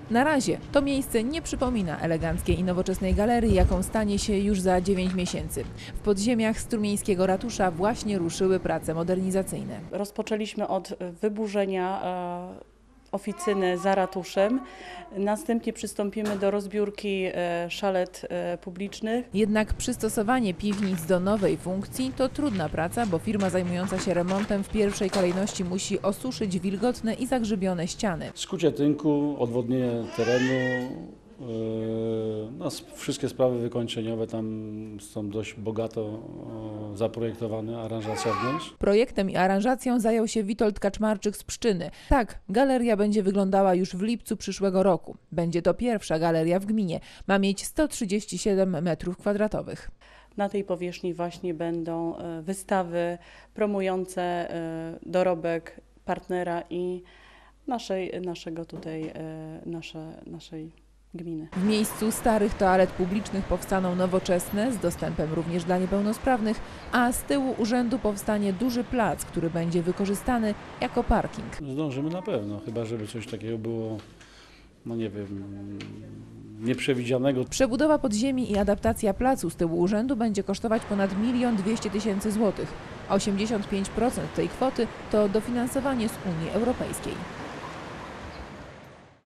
Na razie to miejsce nie przypomina eleganckiej i nowoczesnej galerii, jaką stanie się już za 9 miesięcy. W podziemiach strumieńskiego ratusza właśnie ruszyły prace modernizacyjne. Rozpoczęliśmy od wyburzenia oficyny za ratuszem. Następnie przystąpimy do rozbiórki szalet publicznych. Jednak przystosowanie piwnic do nowej funkcji to trudna praca, bo firma zajmująca się remontem w pierwszej kolejności musi osuszyć wilgotne i zagrzybione ściany. Skucie tynku, odwodnienie terenu, no, wszystkie sprawy wykończeniowe tam są dość bogato zaprojektowane, aranżacja wnętrz. Projektem i aranżacją zajął się Witold Kaczmarczyk z Pszczyny. Tak, galeria będzie wyglądała już w lipcu przyszłego roku. Będzie to pierwsza galeria w gminie. Ma mieć 137 m². Na tej powierzchni właśnie będą wystawy promujące dorobek partnera i naszej gminy. W miejscu starych toalet publicznych powstaną nowoczesne, z dostępem również dla niepełnosprawnych, a z tyłu urzędu powstanie duży plac, który będzie wykorzystany jako parking. Zdążymy na pewno, chyba żeby coś takiego było, no nie wiem, nieprzewidzianego. Przebudowa podziemi i adaptacja placu z tyłu urzędu będzie kosztować ponad 1 200 000 złotych. 85% tej kwoty to dofinansowanie z Unii Europejskiej.